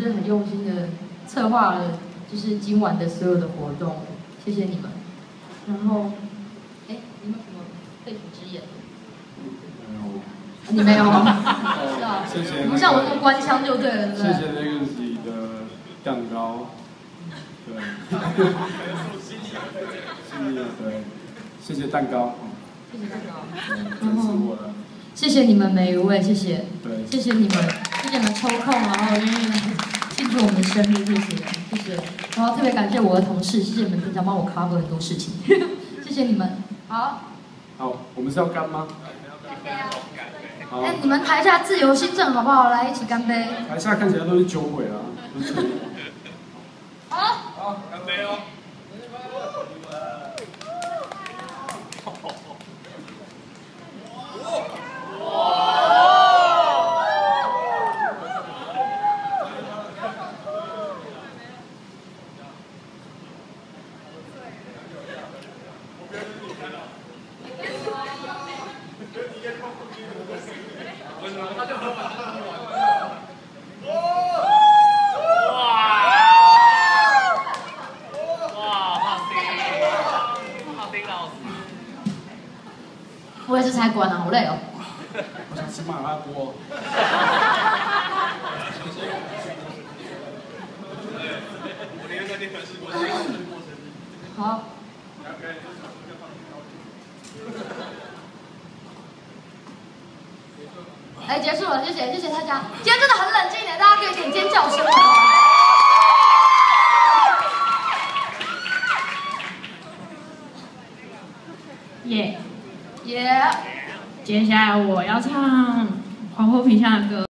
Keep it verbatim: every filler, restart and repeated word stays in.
就是很用心的策划了，就是今晚的所有的活动，谢谢你们。然后，哎，你们有什么肺腑之言？你没有？是啊。 谢谢。 不像我这么官腔就对了，对不对？ 谢谢 Legacy 的蛋糕。对。对。谢谢蛋糕。 谢谢蛋糕。 然后。 谢谢你们每一位，谢谢。 对。 谢谢你们，谢谢你们抽空，然后愿意庆祝我们的生日，谢谢，谢谢。然后特别感谢我的同事，谢谢你们平常帮我 cover 很多事情，谢谢你们。好。好， 我们是要干吗？ 好。哎，你们台下自由新政好不好？来一起干杯。 台下看起来都是酒鬼啊，不是。 好。 好，干杯哦。 我也是才管啊，好累哦。 我想吃麻辣锅。 好。哎，结束了，谢谢，谢谢大家。今天真的很冷静的，大家可以点尖叫声。 耶耶！ 接下来我要唱皇后品相的歌。